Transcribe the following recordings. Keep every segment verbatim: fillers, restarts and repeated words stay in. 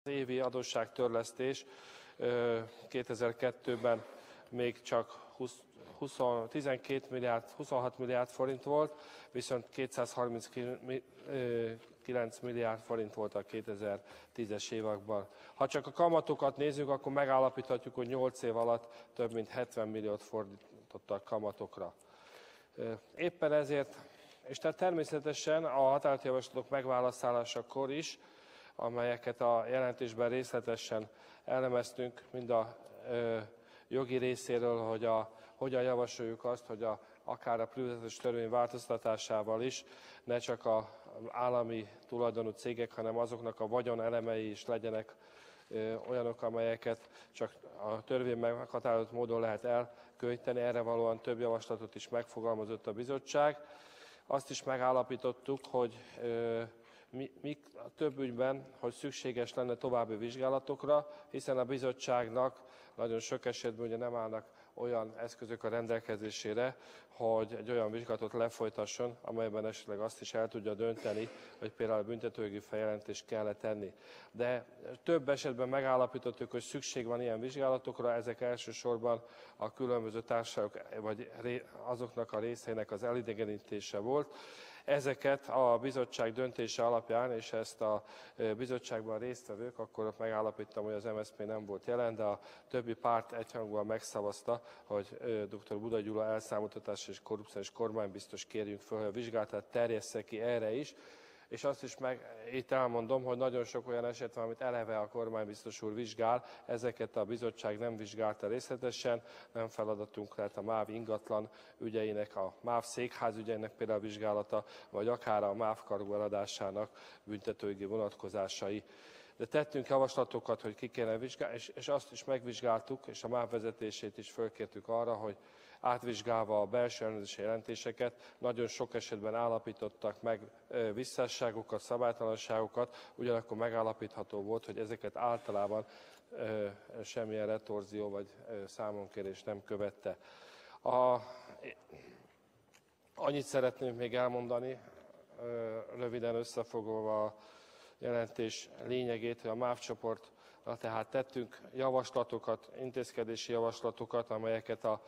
Az évi adósságtörlesztés kétezer-kettőben még csak tizenkét milliárd, huszonhat milliárd forint volt, viszont kétszázharminckilenc milliárd forint volt a kétezer-tízes években. Ha csak a kamatokat nézzük, akkor megállapíthatjuk, hogy nyolc év alatt több mint hetven milliót fordítottak kamatokra. Éppen ezért, és tehát természetesen a határozati javaslatok megválaszolásakor is, amelyeket a jelentésben részletesen elemeztünk, mind a ö, jogi részéről, hogy a, hogyan javasoljuk azt, hogy a, akár a privatizációs törvény változtatásával is ne csak az állami tulajdonú cégek, hanem azoknak a vagyon elemei is legyenek ö, olyanok, amelyeket csak a törvény meghatározott módon lehet elkölteni. Erre valóan több javaslatot is megfogalmazott a bizottság. Azt is megállapítottuk, hogy ö, Mi, mi a több ügyben, hogy szükséges lenne további vizsgálatokra, hiszen a bizottságnak nagyon sok esetben ugye nem állnak olyan eszközök a rendelkezésére, hogy egy olyan vizsgálatot lefolytasson, amelyben esetleg azt is el tudja dönteni, hogy például büntetőjogi feljelentést kell tenni. De több esetben megállapítottuk, hogy szükség van ilyen vizsgálatokra, ezek elsősorban a különböző társaságok vagy azoknak a részeinek az elidegenítése volt. Ezeket a bizottság döntése alapján, és ezt a bizottságban résztvevők, akkor megállapítottam, hogy az em es zé pé nem volt jelen, de a többi párt egyhangúan megszavazta, hogy dr. Buday Gyula elszámoltatás és korrupciós kormánybiztos kérjünk föl, hogy a vizsgálatát terjessze ki erre is. És azt is meg, itt elmondom, hogy nagyon sok olyan eset van, amit eleve a kormánybiztos úr vizsgál, ezeket a bizottság nem vizsgálta részletesen, nem feladatunk lehet a MÁV ingatlan ügyeinek, a MÁV székház ügyeinek például vizsgálata, vagy akár a MÁV kargó eladásának büntetőjogi vonatkozásai. De tettünk javaslatokat, hogy ki kéne vizsgálni, és, és azt is megvizsgáltuk, és a MÁV vezetését is fölkértük arra, hogy átvizsgálva a belső ellenőrzési jelentéseket, nagyon sok esetben állapítottak meg visszásságokat, szabálytalanságokat, ugyanakkor megállapítható volt, hogy ezeket általában semmilyen retorzió vagy számonkérés nem követte. A, annyit szeretném még elmondani, röviden összefoglalva a jelentés lényegét, hogy a MÁV csoportra tehát tettünk javaslatokat, intézkedési javaslatokat, amelyeket a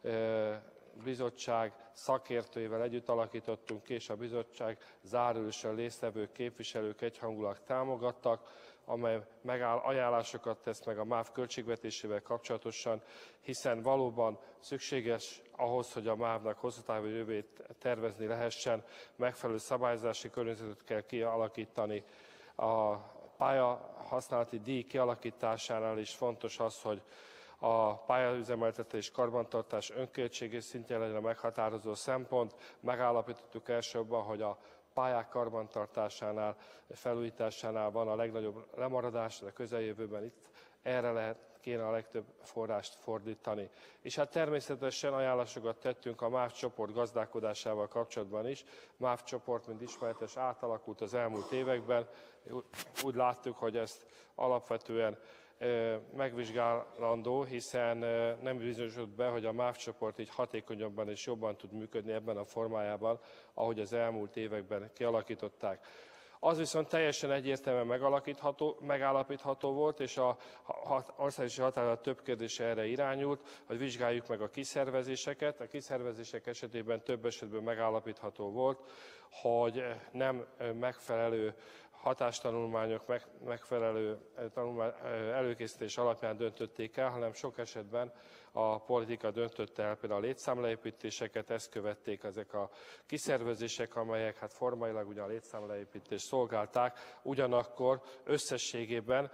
bizottság szakértőivel együtt alakítottunk ki, és a bizottság zárólisten résztvevő képviselők egyhangulag támogattak, amely megáll, ajánlásokat tesz meg a MÁV költségvetésével kapcsolatosan, hiszen valóban szükséges ahhoz, hogy a MÁV-nak hosszú távú jövőjét tervezni lehessen, megfelelő szabályozási környezetet kell kialakítani. A pályahasználati díj kialakításánál is fontos az, hogy a pályaüzemeltetés karbantartás önköltségi szintje legyen a meghatározó szempont. Megállapítottuk elsőbben, hogy a pályák karbantartásánál, felújításánál van a legnagyobb lemaradás, de közeljövőben itt erre lehet, kéne a legtöbb forrást fordítani. És hát természetesen ajánlásokat tettünk a MÁV csoport gazdálkodásával kapcsolatban is. MÁV csoport, mint ismeretes, átalakult az elmúlt években. Úgy láttuk, hogy ezt alapvetően megvizsgálandó, hiszen nem bizonyosodott be, hogy a MÁV csoport így hatékonyabban és jobban tud működni ebben a formájában, ahogy az elmúlt években kialakították. Az viszont teljesen egyértelműen megállapítható volt, és a országosi határozat több kérdése erre irányult, hogy vizsgáljuk meg a kiszervezéseket. A kiszervezések esetében több esetben megállapítható volt, hogy nem megfelelő hatástanulmányok megfelelő tanulmány, előkészítés alapján döntötték el, hanem sok esetben a politika döntötte el például a létszámleépítéseket, ezt követték ezek a kiszervezések, amelyek hát formailag ugye a létszámleépítést szolgálták, ugyanakkor összességében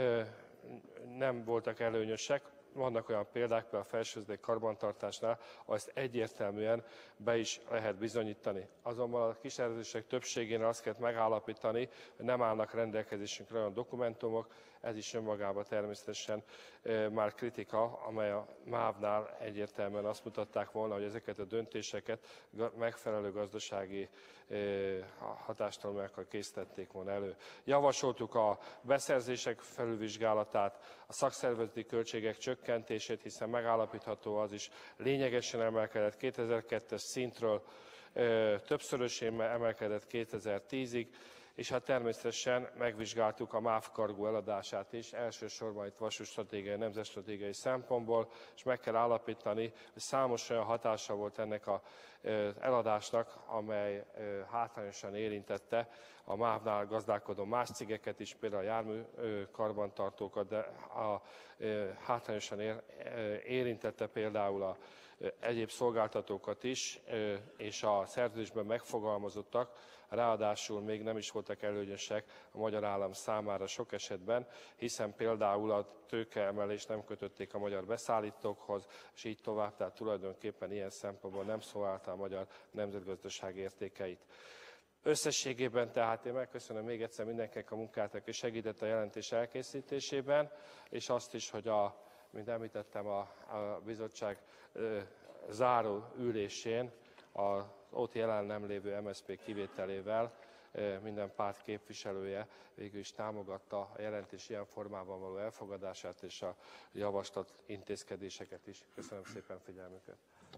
nem voltak előnyösek. Vannak olyan példák, például a felsőzdék karbantartásnál, ahol ezt egyértelműen be is lehet bizonyítani. Azonban a kiszervezések többségénél azt kell megállapítani, hogy nem állnak rendelkezésünkre olyan dokumentumok, ez is önmagában természetesen e, már kritika, amely a MÁV-nál egyértelműen azt mutatták volna, hogy ezeket a döntéseket megfelelő gazdasági e, hatástanulmányokkal készítették volna elő. Javasoltuk a beszerzések felülvizsgálatát, a szakszervezeti költségek csökkentését, hiszen megállapítható az is lényegesen emelkedett kétezer-kettes szintről, e, többszörösén emelkedett kétezer-tízig, és hát természetesen megvizsgáltuk a MÁV kargó eladását is, elsősorban itt vasútstratégiai, nemzetstratégiai szempontból, és meg kell állapítani, hogy számos olyan hatása volt ennek az eladásnak, amely hátrányosan érintette a MÁV-nál gazdálkodó más cégeket is, például a jármű karbantartókat, de a, hátrányosan ér, érintette például a egyéb szolgáltatókat is, és a szerződésben megfogalmazottak, ráadásul még nem is voltak előnyösek a magyar állam számára sok esetben, hiszen például a tőkeemelést nem kötötték a magyar beszállítókhoz, és így tovább, tehát tulajdonképpen ilyen szempontból nem szolgálta a magyar nemzetgazdaság értékeit. Összességében tehát én megköszönöm még egyszer mindenkinek a munkát, aki segített a jelentés elkészítésében, és azt is, hogy a, mint említettem, a, a bizottság ö, záró ülésén az ott jelen nem lévő em es zé pé kivételével minden párt képviselője végül is támogatta a jelentés ilyen formában való elfogadását és a javaslat intézkedéseket is. Köszönöm szépen figyelmüket.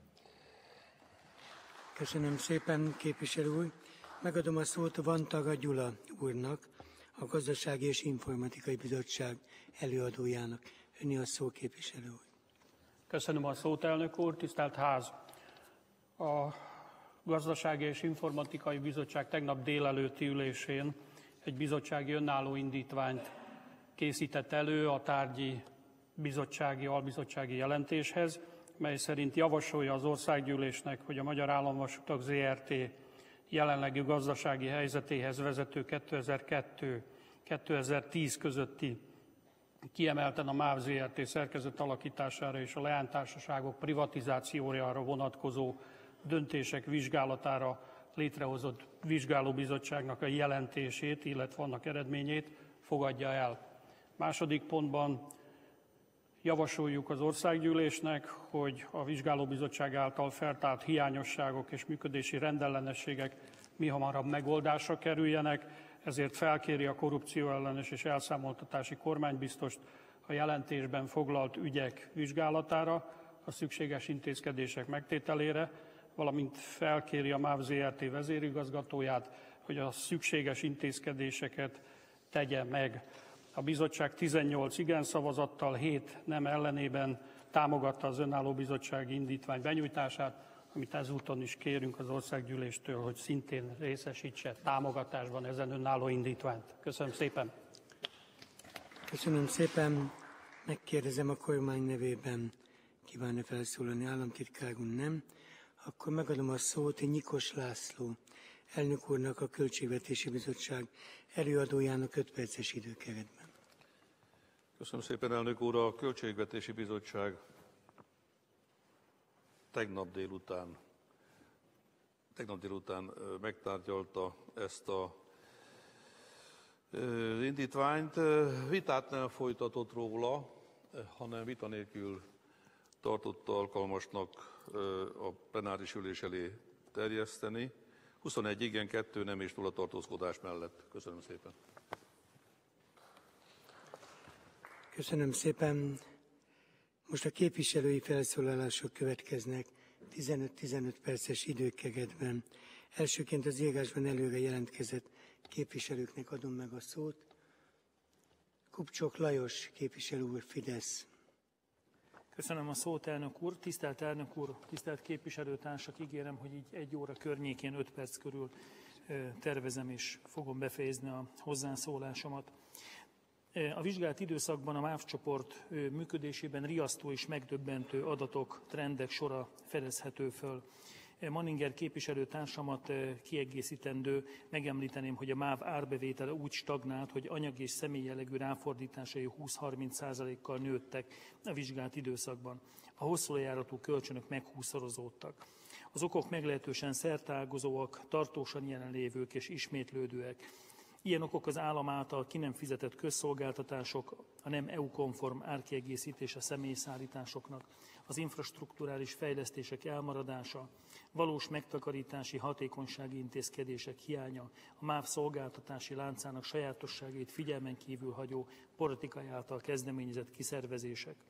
Köszönöm szépen, képviselő úr. Megadom a szót Vantaga Gyula úrnak, a Gazdasági és Informatikai Bizottság előadójának. Önni a szó, képviselő úr. Köszönöm a szót, elnök úr, tisztelt ház! A Gazdasági és Informatikai Bizottság tegnap délelőtti ülésén egy bizottsági önálló indítványt készített elő a tárgyi bizottsági, albizottsági jelentéshez, mely szerint javasolja az országgyűlésnek, hogy a Magyar Államvasutak zé er té jelenlegi gazdasági helyzetéhez vezető kétezer-kettő kétezer-tíz közötti kiemelten a MÁV zé er té szerkezet alakítására és a leánytársaságok privatizációjára vonatkozó döntések vizsgálatára létrehozott vizsgálóbizottságnak a jelentését, illetve annak eredményét fogadja el. Második pontban javasoljuk az országgyűlésnek, hogy a vizsgálóbizottság által feltárt hiányosságok és működési rendellenességek mihamarabb megoldásra kerüljenek, ezért felkéri a korrupcióellenes és elszámoltatási kormánybiztost a jelentésben foglalt ügyek vizsgálatára, a szükséges intézkedések megtételére, valamint felkéri a MÁV zé er té vezérigazgatóját, hogy a szükséges intézkedéseket tegye meg. A bizottság tizennyolc igen szavazattal, hét nem ellenében támogatta az önálló bizottsági indítvány benyújtását, amit ezúton is kérünk az országgyűléstől, hogy szintén részesítse támogatásban ezen önálló indítványt. Köszönöm szépen! Köszönöm szépen! Megkérdezem a kormány nevében, kíván-e felszólalni államtitkár úr? Nem. Akkor megadom a szót Nyikos László elnök úrnak, a Költségvetési Bizottság előadójának öt perces időkeretben. Köszönöm szépen, elnök úr! A Költségvetési Bizottság tegnap délután, tegnap délután megtárgyalta ezt a az indítványt. Vitát nem folytatott róla, hanem vita nélkül tartotta alkalmasnak a plenáris ülés elé terjeszteni. huszonegy igen, kettő nem és nulla tartózkodás mellett. Köszönöm szépen. Köszönöm szépen. Most a képviselői felszólalások következnek tizenöt-tizenöt perces időkeretben. Elsőként az írásban előre jelentkezett képviselőknek adom meg a szót. Kupcsok Lajos képviselő úr, Fidesz. Köszönöm a szót, elnök úr. Tisztelt elnök úr, tisztelt képviselőtársak, ígérem, hogy így egy óra környékén, öt perc körül tervezem és fogom befejezni a hozzászólásomat. A vizsgált időszakban a MÁV csoport működésében riasztó és megdöbbentő adatok, trendek sora fedezhető föl. Manninger képviselőtársamat kiegészítendő, megemlíteném, hogy a MÁV árbevétele úgy stagnált, hogy anyagi és személyjellegű ráfordításai húsz-harminc százalékkal nőttek a vizsgált időszakban. A hosszú lejáratú kölcsönök meghúszszorozódtak. Az okok meglehetősen szerteágazóak, tartósan jelenlévők és ismétlődőek. Ilyen okok az állam által ki nem fizetett közszolgáltatások, a nem é u-konform árkiegészítés a személyszállításoknak, az infrastrukturális fejlesztések elmaradása, valós megtakarítási hatékonysági intézkedések hiánya, a MÁV szolgáltatási láncának sajátosságait figyelmen kívül hagyó politikai által kezdeményezett kiszervezések.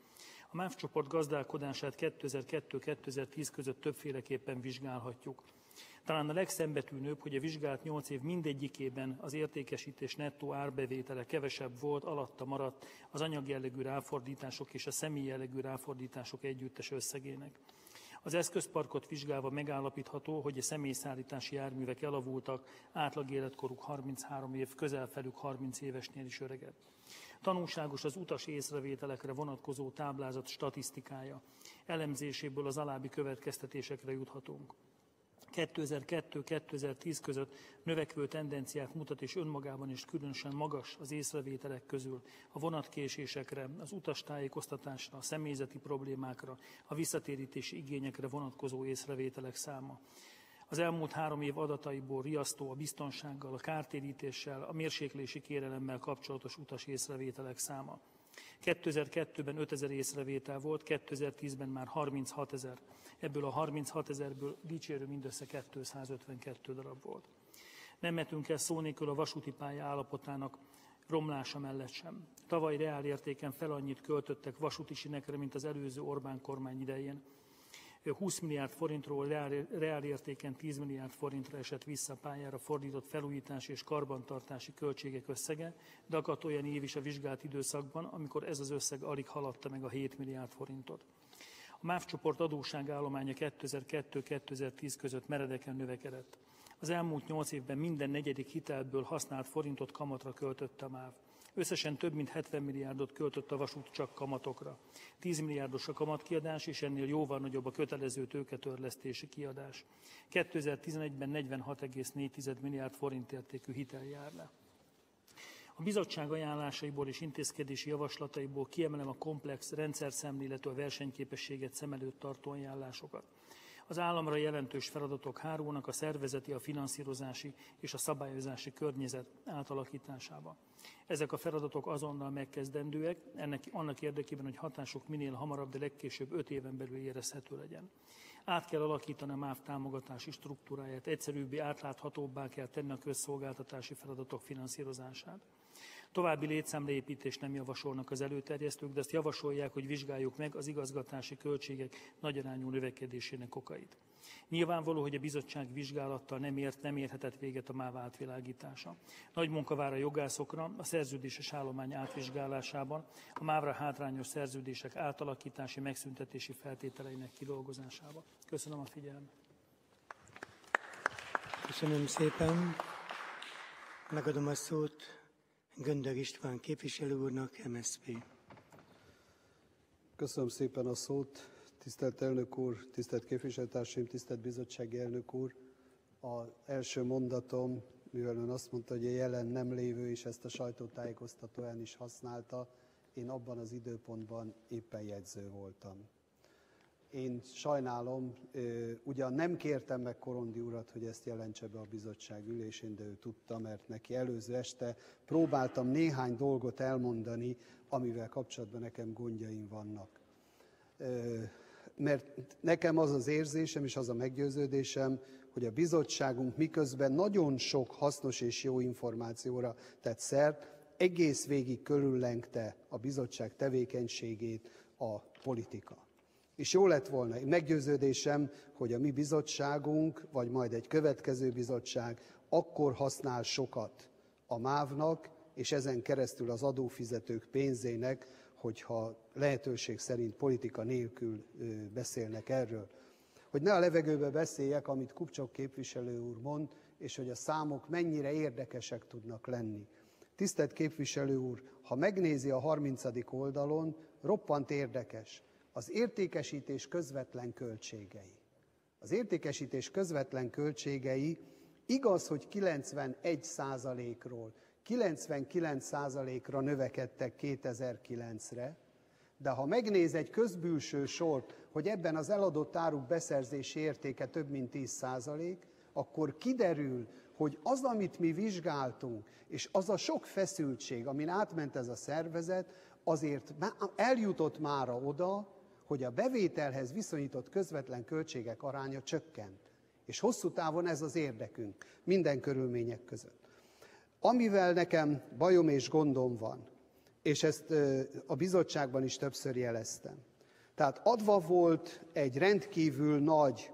A MÁV csoport gazdálkodását kétezer-kettő - kétezer-tíz között többféleképpen vizsgálhatjuk. Talán a legszembetűnőbb, hogy a vizsgált nyolc év mindegyikében az értékesítés nettó árbevétele kevesebb volt, alatta maradt az anyagjellegű ráfordítások és a személyjellegű ráfordítások együttes összegének. Az eszközparkot vizsgálva megállapítható, hogy a személyszállítási járművek elavultak, átlag életkoruk harminchárom év, közelfelük harminc évesnél is öregebb. Tanulságos az utas észrevételekre vonatkozó táblázat statisztikája. Elemzéséből az alábbi következtetésekre juthatunk. kétezer-kettő - kétezer-tíz között növekvő tendenciát mutat, és önmagában is különösen magas az észrevételek közül a vonatkésésekre, az utastájékoztatásra, a személyzeti problémákra, a visszatérítési igényekre vonatkozó észrevételek száma. Az elmúlt három év adataiból riasztó a biztonsággal, a kártérítéssel, a mérséklési kérelemmel kapcsolatos utas észrevételek száma. kétezer-kettőben ötezer észrevétel volt, kétezer-tízben már harminchatezer. Ebből a harminchatezerből dicsérő mindössze kétszázötvenkettő darab volt. Nem mehetünk el szó nélkül a vasúti pálya állapotának romlása mellett sem. Tavaly reálértéken fel annyit költöttek vasúti sinekre, mint az előző Orbán kormány idején. húsz milliárd forintról reálértéken tíz milliárd forintra esett vissza pályára fordított felújítási és karbantartási költségek összege, de akadt olyan év is a vizsgált időszakban, amikor ez az összeg alig haladta meg a hét milliárd forintot. A MÁV csoport adósságállománya kétezer-kettő - kétezer-tíz között meredeken növekedett. Az elmúlt nyolc évben minden negyedik hitelből használt forintot kamatra költött a MÁV. Összesen több mint hetven milliárdot költött a vasút csak kamatokra. tíz milliárdos a kamatkiadás, és ennél jóval nagyobb a kötelező tőketörlesztési kiadás. kétezer-tizenegyben negyvenhat egész négy milliárd forint értékű hitel jár le. A bizottság ajánlásaiból és intézkedési javaslataiból kiemelem a komplex rendszerszemléletű, a versenyképességet szem előtt tartó ajánlásokat. Az államra jelentős feladatok hárulnak a szervezeti, a finanszírozási és a szabályozási környezet átalakításába. Ezek a feladatok azonnal megkezdendőek, ennek, annak érdekében, hogy hatásuk minél hamarabb, de legkésőbb öt éven belül érezhető legyen. Át kell alakítani a MÁV támogatási struktúráját, egyszerűbbé, átláthatóbbá kell tenni a közszolgáltatási feladatok finanszírozását. További létszámleépítést nem javasolnak az előterjesztők, de azt javasolják, hogy vizsgáljuk meg az igazgatási költségek nagyarányú növekedésének okait. Nyilvánvaló, hogy a bizottság vizsgálattal nem ért, nem érhetett véget a MÁV átvilágítása. Nagy munka vár a jogászokra a szerződéses állomány átvizsgálásában, a MÁV-ra hátrányos szerződések átalakítási, megszüntetési feltételeinek kidolgozásában. Köszönöm a figyelmet. Köszönöm szépen. Megadom a szót Göndör István képviselő úrnak, em es zé pé. Köszönöm szépen a szót. Tisztelt elnök úr, tisztelt képviselőtársaim, tisztelt bizottsági elnök úr! Az első mondatom, mivel ön azt mondta, hogy a jelen nem lévő, és ezt a sajtótájékoztatóján is használta, én abban az időpontban éppen jegyző voltam. Én sajnálom, ugyan nem kértem meg Korondi urat, hogy ezt jelentse be a bizottság ülésén, de ő tudta, mert neki előző este próbáltam néhány dolgot elmondani, amivel kapcsolatban nekem gondjaim vannak. Mert nekem az az érzésem és az a meggyőződésem, hogy a bizottságunk miközben nagyon sok hasznos és jó információra tett szert, egész végig körüllengte a bizottság tevékenységét a politika. És jó lett volna, meggyőződésem, hogy a mi bizottságunk, vagy majd egy következő bizottság akkor használ sokat a MÁV-nak, és ezen keresztül az adófizetők pénzének, hogyha lehetőség szerint politika nélkül beszélnek erről. Hogy ne a levegőbe beszéljek, amit Kupcsok képviselő úr mond, és hogy a számok mennyire érdekesek tudnak lenni. Tisztelt képviselő úr, ha megnézi a harmincadik oldalon, roppant érdekes. Az értékesítés közvetlen költségei. Az értékesítés közvetlen költségei igaz, hogy kilencvenegy százalékról kilencvenkilenc százalékra növekedtek kétezer-kilencre, de ha megnéz egy közbülső sort, hogy ebben az eladott áruk beszerzési értéke több mint tíz százalék, akkor kiderül, hogy az, amit mi vizsgáltunk, és az a sok feszültség, amin átment ez a szervezet, azért eljutott mára oda, hogy a bevételhez viszonyított közvetlen költségek aránya csökkent. És hosszú távon ez az érdekünk, minden körülmények között. Amivel nekem bajom és gondom van, és ezt a bizottságban is többször jeleztem, Tehát adva volt egy rendkívül nagy,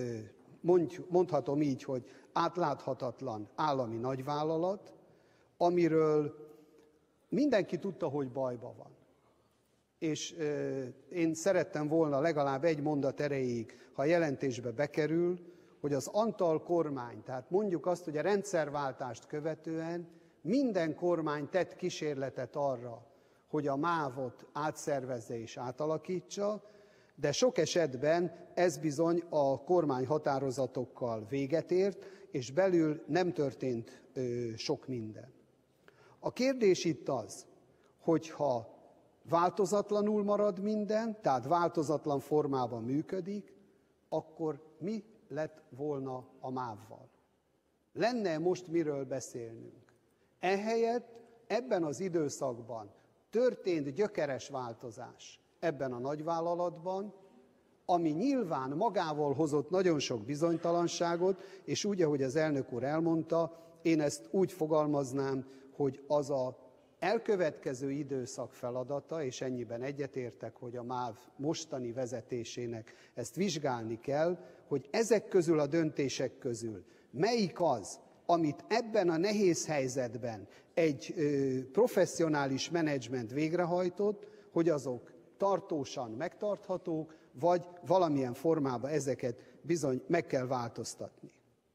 mondhatom így, hogy átláthatatlan állami nagyvállalat, amiről mindenki tudta, hogy bajban van. És én szerettem volna legalább egy mondat erejéig, ha a jelentésbe bekerül, hogy az Antal kormány, tehát mondjuk azt, hogy a rendszerváltást követően minden kormány tett kísérletet arra, hogy a mávot átszervezze és átalakítsa, de sok esetben ez bizony a kormány határozatokkal véget ért, és belül nem történt ö, sok minden. A kérdés itt az, hogyha változatlanul marad minden, tehát változatlan formában működik, akkor mi lett volna a mávval? Lenne most miről beszélnünk? Ehelyett ebben az időszakban történt gyökeres változás ebben a nagyvállalatban, ami nyilván magával hozott nagyon sok bizonytalanságot, és úgy, ahogy az elnök úr elmondta, én ezt úgy fogalmaznám, hogy az a elkövetkező időszak feladata, és ennyiben egyetértek, hogy a MÁV mostani vezetésének ezt vizsgálni kell, hogy ezek közül a döntések közül melyik az, amit ebben a nehéz helyzetben egy ö, professzionális menedzsment végrehajtott, hogy azok tartósan megtarthatók, vagy valamilyen formában ezeket bizony meg kell változtatni.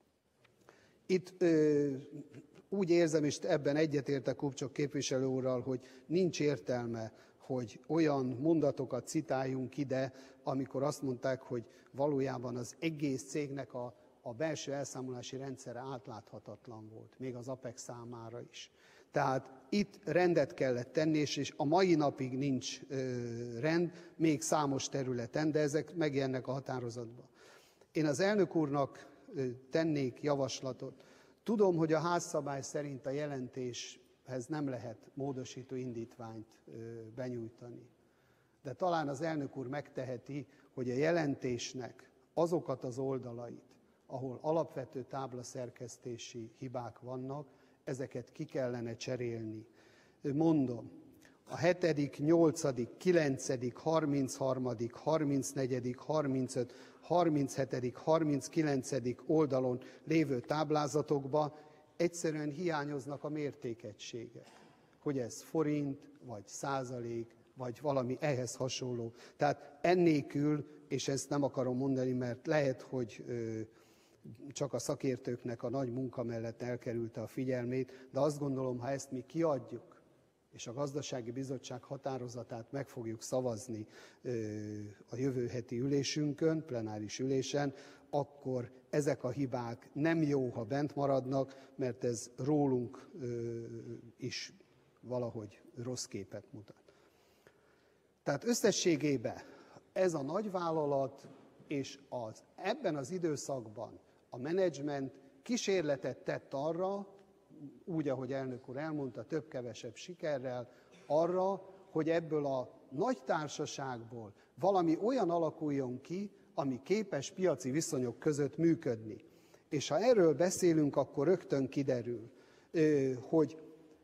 Itt ö, úgy érzem, és ebben egyetértek Kupcsok képviselő úrral, hogy nincs értelme, hogy olyan mondatokat citáljunk ide, amikor azt mondták, hogy valójában az egész cégnek a, a belső elszámolási rendszere átláthatatlan volt, még az APEX számára is. Tehát itt rendet kellett tenni, és a mai napig nincs ö, rend, még számos területen, de ezek megjelennek a határozatban. Én az elnök úrnak ö, tennék javaslatot. Tudom, hogy a házszabály szerint a jelentéshez nem lehet módosító indítványt ö, benyújtani. De talán az elnök úr megteheti, hogy a jelentésnek azokat az oldalait, ahol alapvető táblaszerkesztési hibák vannak, ezeket ki kellene cserélni. Mondom, a hetedik, nyolcadik, kilencedik, harmincharmadik, harmincnegyedik, harmincötödik, harminchetedik, harminckilencedik oldalon lévő táblázatokban egyszerűen hiányoznak a mértékegységek. Hogy ez forint, vagy százalék, vagy valami ehhez hasonló. Tehát ennélkül, és ezt nem akarom mondani, mert lehet, hogy ö, csak a szakértőknek a nagy munka mellett elkerülte a figyelmét, de azt gondolom, ha ezt mi kiadjuk, és a Gazdasági Bizottság határozatát meg fogjuk szavazni ö, a jövő heti ülésünkön, plenáris ülésen, akkor ezek a hibák nem jó, ha bent maradnak, mert ez rólunk ö, is valahogy rossz képet mutat. Tehát összességében ez a nagyvállalat és az, ebben az időszakban a menedzsment kísérletet tett arra, úgy, ahogy elnök úr elmondta, több-kevesebb sikerrel, arra, hogy ebből a nagy társaságból valami olyan alakuljon ki, ami képes piaci viszonyok között működni. És ha erről beszélünk, akkor rögtön kiderül, hogy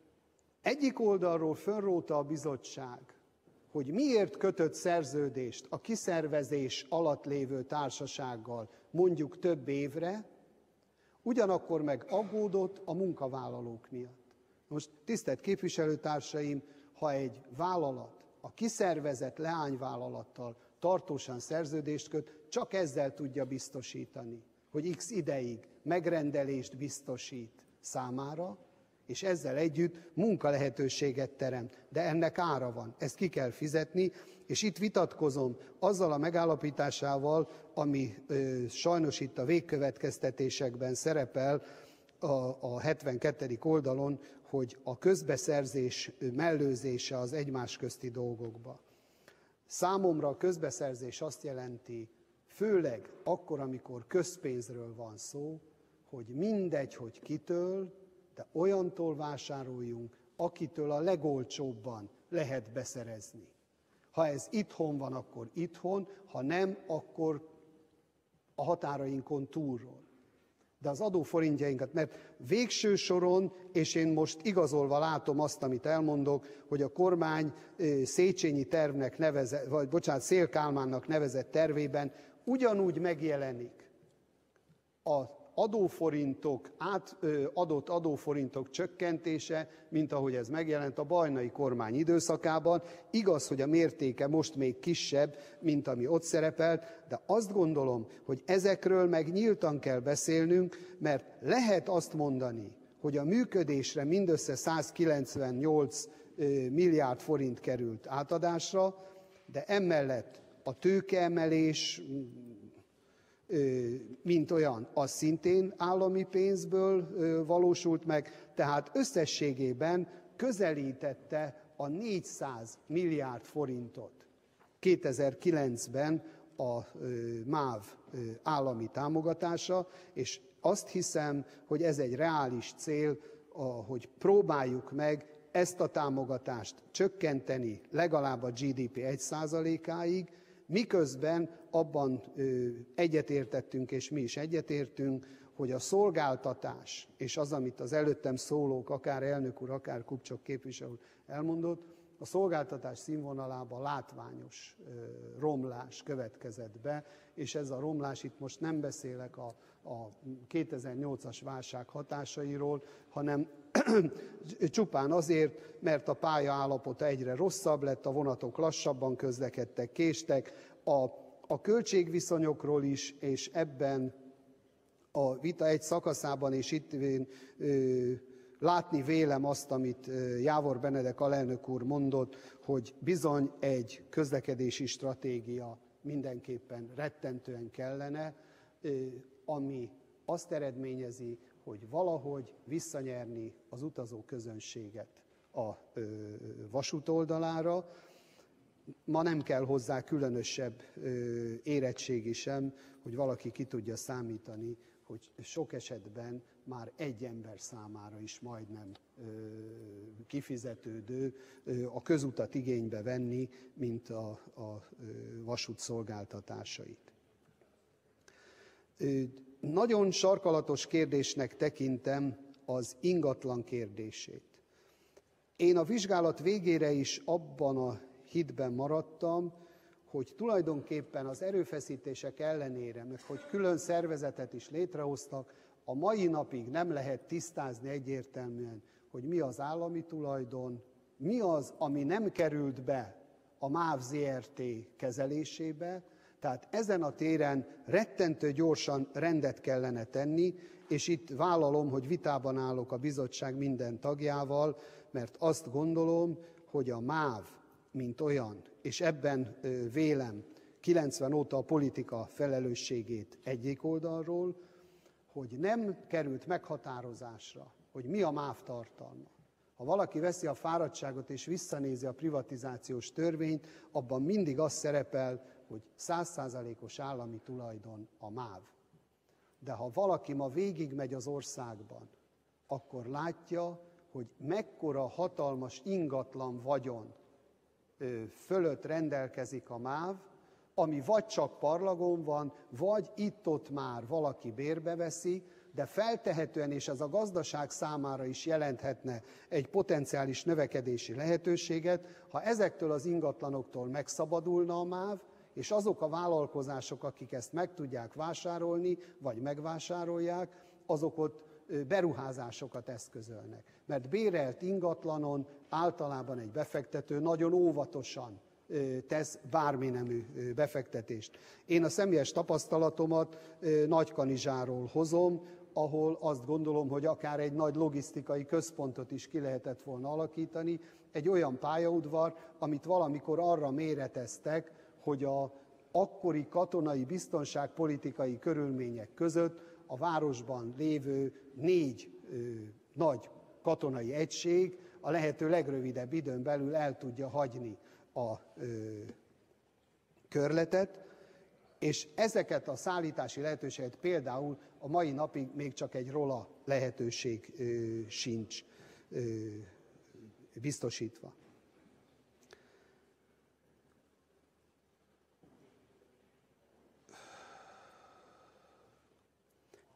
egyik oldalról fölróta a bizottság, hogy miért kötött szerződést a kiszervezés alatt lévő társasággal mondjuk több évre, ugyanakkor meg aggódott a munkavállalók miatt. Most tisztelt képviselőtársaim, ha egy vállalat a kiszervezett leányvállalattal tartósan szerződést köt, csak ezzel tudja biztosítani, hogy x ideig megrendelést biztosít számára, és ezzel együtt munkalehetőséget teremt. De ennek ára van, ezt ki kell fizetni, és itt vitatkozom azzal a megállapításával, ami ö, sajnos itt a végkövetkeztetésekben szerepel a, a hetvenkettedik oldalon, hogy a közbeszerzés mellőzése az egymás közti dolgokba. Számomra a közbeszerzés azt jelenti, főleg akkor, amikor közpénzről van szó, hogy mindegy, hogy kitől, de olyantól vásároljunk, akitől a legolcsóbban lehet beszerezni. Ha ez itthon van, akkor itthon, ha nem, akkor a határainkon túlról. de az adóforintjainkat, mert végső soron, és én most igazolva látom azt, amit elmondok, hogy a kormány Széchenyi tervnek nevezett, vagy bocsánat, Széll Kálmánnak nevezett tervében ugyanúgy megjelenik az adóforintok, átadott adóforintok csökkentése, mint ahogy ez megjelent a Bajnai kormány időszakában. Igaz, hogy a mértéke most még kisebb, mint ami ott szerepelt, de azt gondolom, hogy ezekről meg nyíltan kell beszélnünk, mert lehet azt mondani, hogy a működésre mindössze százkilencvennyolc milliárd forint került átadásra, de emellett a tőkeemelés, mint olyan, az szintén állami pénzből valósult meg, tehát összességében közelítette a négyszáz milliárd forintot kétezer-kilencben a MÁV állami támogatása, és azt hiszem, hogy ez egy reális cél, hogy próbáljuk meg ezt a támogatást csökkenteni legalább a gé dé pé egy százalékáig, miközben abban egyetértettünk, és mi is egyetértünk, hogy a szolgáltatás, és az, amit az előttem szólók, akár elnök úr, akár Kupcsok képviselő elmondott, a szolgáltatás színvonalában látványos romlás következett be, és ez a romlás, itt most nem beszélek a, a kétezer-nyolcas válság hatásairól, hanem csupán azért, mert a pálya állapota egyre rosszabb lett, a vonatok lassabban közlekedtek, késtek, a, a költségviszonyokról is, és ebben a vita egy szakaszában, és itt én ö, látni vélem azt, amit Jávor Benedek alelnök úr mondott, hogy bizony egy közlekedési stratégia mindenképpen rettentően kellene, ami azt eredményezi, hogy valahogy visszanyerni az utazó közönséget a vasút oldalára. Ma nem kell hozzá különösebb érettségi sem, hogy valaki ki tudja számítani, hogy sok esetben már egy ember számára is majdnem kifizetődő a közutat igénybe venni, mint a, a vasút szolgáltatásait. Nagyon sarkalatos kérdésnek tekintem az ingatlan kérdését. Én a vizsgálat végére is abban a hitben maradtam, hogy tulajdonképpen az erőfeszítések ellenére, meg hogy külön szervezetet is létrehoztak, a mai napig nem lehet tisztázni egyértelműen, hogy mi az állami tulajdon, mi az, ami nem került be a MÁV zé er té kezelésébe, tehát ezen a téren rettentő gyorsan rendet kellene tenni, és itt vállalom, hogy vitában állok a bizottság minden tagjával, mert azt gondolom, hogy a MÁV, mint olyan, és ebben vélem kilencven óta a politika felelősségét egyik oldalról, hogy nem került meghatározásra, hogy mi a MÁV tartalma. Ha valaki veszi a fáradtságot és visszanézi a privatizációs törvényt, abban mindig az szerepel, hogy száz százalékos állami tulajdon a MÁV. De ha valaki ma végigmegy az országban, akkor látja, hogy mekkora hatalmas ingatlan vagyon fölött rendelkezik a MÁV, ami vagy csak parlagon van, vagy itt-ott már valaki bérbe veszi, de feltehetően, és ez a gazdaság számára is jelenthetne egy potenciális növekedési lehetőséget, ha ezektől az ingatlanoktól megszabadulna a MÁV, és azok a vállalkozások, akik ezt meg tudják vásárolni, vagy megvásárolják, azok ott beruházásokat eszközölnek. Mert bérelt ingatlanon általában egy befektető nagyon óvatosan tesz bármi nemű befektetést. Én a személyes tapasztalatomat Nagykanizsáról hozom, ahol azt gondolom, hogy akár egy nagy logisztikai központot is ki lehetett volna alakítani, egy olyan pályaudvar, amit valamikor arra méreteztek, hogy a akkori katonai biztonságpolitikai körülmények között a városban lévő négy ö, nagy katonai egység a lehető legrövidebb időn belül el tudja hagyni a ö, körletet, és ezeket a szállítási lehetőséget például a mai napig még csak egy rola lehetőség ö, sincs ö, biztosítva.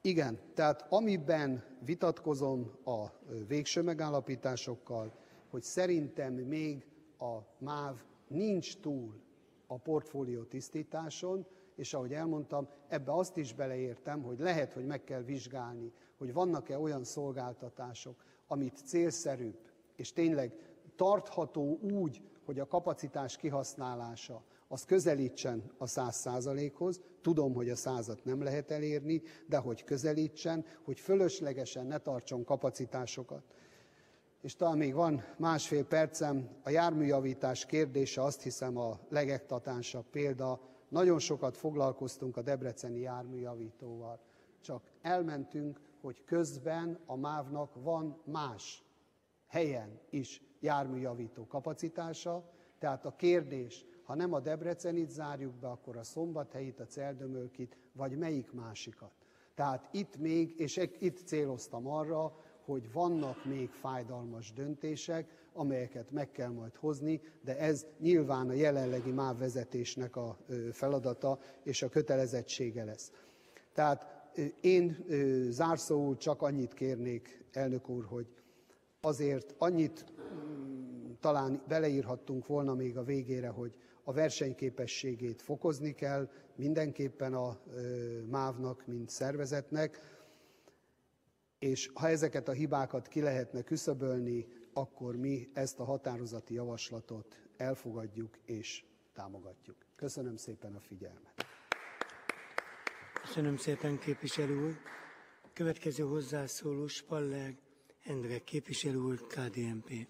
Igen, tehát amiben vitatkozom a végső megállapításokkal, hogy szerintem még a MÁV nincs túl a portfólió tisztításon, és ahogy elmondtam, ebbe azt is beleértem, hogy lehet, hogy meg kell vizsgálni, hogy vannak-e olyan szolgáltatások, amit célszerűbb, és tényleg tartható úgy, hogy a kapacitás kihasználása az közelítsen a száz százalékhoz, tudom, hogy a százat nem lehet elérni, de hogy közelítsen, hogy fölöslegesen ne tartson kapacitásokat. És talán még van másfél percem, a járműjavítás kérdése azt hiszem a legeklatánsabb példa. Nagyon sokat foglalkoztunk a debreceni járműjavítóval, csak elmentünk, hogy közben a mávnak van más helyen is járműjavító kapacitása, tehát a kérdés, ha nem a Debrecenit zárjuk be, akkor a Szombathelyit, a Celldömölkit, vagy melyik másikat. Tehát itt még, és itt céloztam arra, hogy vannak még fájdalmas döntések, amelyeket meg kell majd hozni, de ez nyilván a jelenlegi MÁV vezetésnek a feladata és a kötelezettsége lesz. Tehát én zárszóul csak annyit kérnék, elnök úr, hogy azért annyit talán beleírhattunk volna még a végére, hogy a versenyképességét fokozni kell mindenképpen a mávnak, mint szervezetnek, és ha ezeket a hibákat ki lehetne küszöbölni, akkor mi ezt a határozati javaslatot elfogadjuk és támogatjuk. Köszönöm szépen a figyelmet. Köszönöm szépen, képviselő úr. Következő hozzászóló Spaller Endre képviselő úr, ká dé en pé.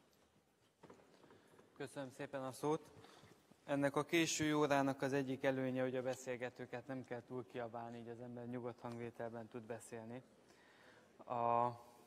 Köszönöm szépen a szót. Ennek a késő órának az egyik előnye, hogy a beszélgetőket nem kell túl kiabálni, így az ember nyugodt hangvételben tud beszélni. A,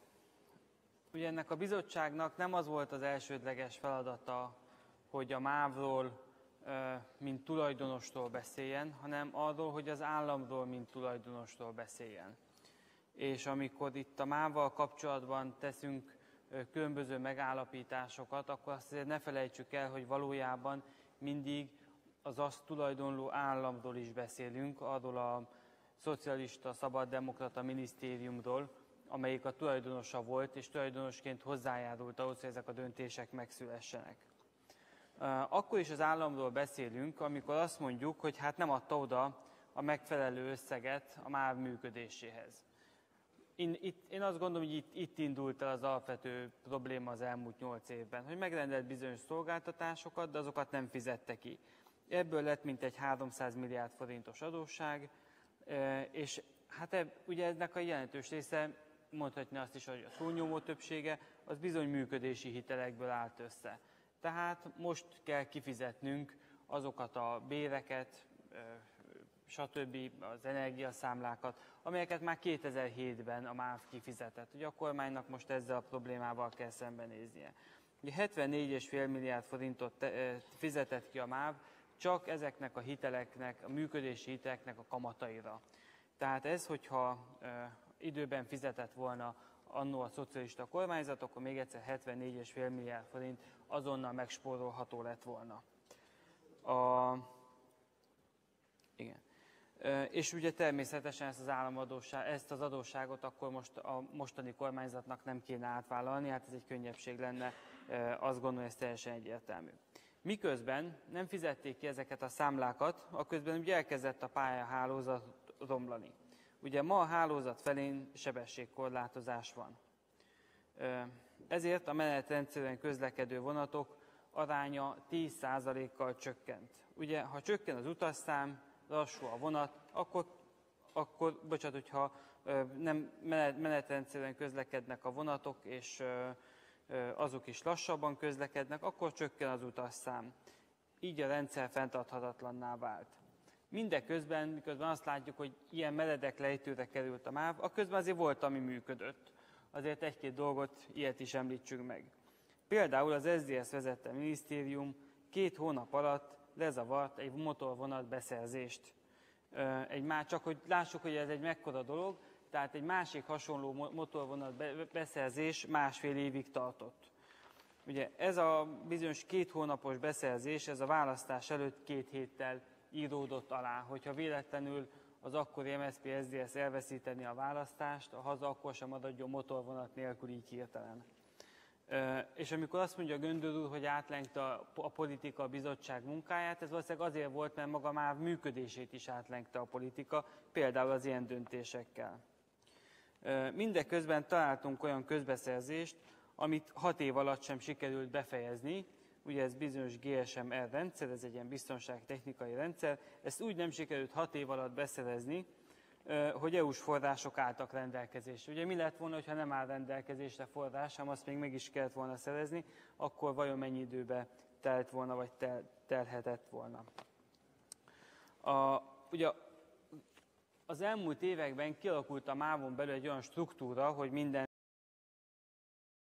ugye ennek a bizottságnak nem az volt az elsődleges feladata, hogy a mávról, mint tulajdonostól beszéljen, hanem arról, hogy az államról, mint tulajdonostól beszéljen. És amikor itt a mávval kapcsolatban teszünk különböző megállapításokat, akkor azt azért ne felejtsük el, hogy valójában mindig az azt tulajdonló államról is beszélünk, arról a szocialista, szabaddemokrata minisztériumról, amelyik a tulajdonosa volt, és tulajdonosként hozzájárult ahhoz, hogy ezek a döntések megszülessenek. Akkor is az államról beszélünk, amikor azt mondjuk, hogy hát nem adta oda a megfelelő összeget a MÁV működéséhez. Én, itt, én azt gondolom, hogy itt, itt indult el az alapvető probléma az elmúlt nyolc évben, hogy megrendelt bizonyos szolgáltatásokat, de azokat nem fizette ki. Ebből lett mintegy háromszáz milliárd forintos adósság, és hát eb, ugye ennek a jelentős része, mondhatni azt is, hogy a túlnyomó többsége, az bizony működési hitelekből állt össze. Tehát most kell kifizetnünk azokat a béreket, stb. Az energiaszámlákat, amelyeket már kétezer-hétben a MÁV kifizetett. Ugye a kormánynak most ezzel a problémával kell szembenéznie. Ugye hetvennégy egész öt milliárd forintot te, fizetett ki a MÁV csak ezeknek a hiteleknek, a működési hiteleknek a kamataira. Tehát ez, hogyha e, időben fizetett volna annó a szocialista kormányzat, akkor még egyszer hetvennégy egész öt milliárd forint azonnal megspórolható lett volna. A, igen. És ugye természetesen ezt az államadósság, ezt az adósságot akkor most a mostani kormányzatnak nem kéne átvállalni, hát ez egy könnyebbség lenne, azt gondolom, ez teljesen egyértelmű. Miközben nem fizették ki ezeket a számlákat, akközben ugye elkezdett a pályahálózat romlani. Ugye ma a hálózat felén sebességkorlátozás van. Ezért a menetrendszerűen közlekedő vonatok aránya tíz százalékkal csökkent. Ugye, ha csökken az utasszám, lassú a vonat, akkor, akkor bocsánat, hogyha nem menetrendszerűen közlekednek a vonatok, és azok is lassabban közlekednek, akkor csökken az utasszám. Így a rendszer fenntarthatatlanná vált. Mindeközben, miközben azt látjuk, hogy ilyen meredek lejtőre került a MÁV, akközben azért volt, ami működött. Azért egy-két dolgot, ilyet is említsünk meg. Például az es zé dé es vezette minisztérium két hónap alatt lezavart egy motorvonat beszerzést. Egy már csak, hogy lássuk, hogy ez egy mekkora dolog, tehát egy másik hasonló motorvonat beszerzés másfél évig tartott. Ugye ez a bizonyos két hónapos beszerzés, ez a választás előtt két héttel íródott alá. Hogyha véletlenül az akkori em es zé pé es zé es elveszíteni a választást, a haza akkor sem adjon motorvonat nélkül így hirtelen. És amikor azt mondja Göndör úr, hogy átlengte a politika a bizottság munkáját, ez valószínűleg azért volt, mert maga már működését is átlengte a politika, például az ilyen döntésekkel. Mindeközben találtunk olyan közbeszerzést, amit hat év alatt sem sikerült befejezni, ugye ez bizonyos gé es em er rendszer, ez egy ilyen biztonságtechnikai rendszer, ezt úgy nem sikerült hat év alatt beszerezni, hogy é u-s források álltak rendelkezésre. Ugye mi lett volna, ha nem áll rendelkezésre forrás, hanem azt még meg is kellett volna szerezni, akkor vajon mennyi időbe telt volna, vagy tel, telhetett volna. A, ugye az elmúlt években kialakult a mávon belül egy olyan struktúra, hogy minden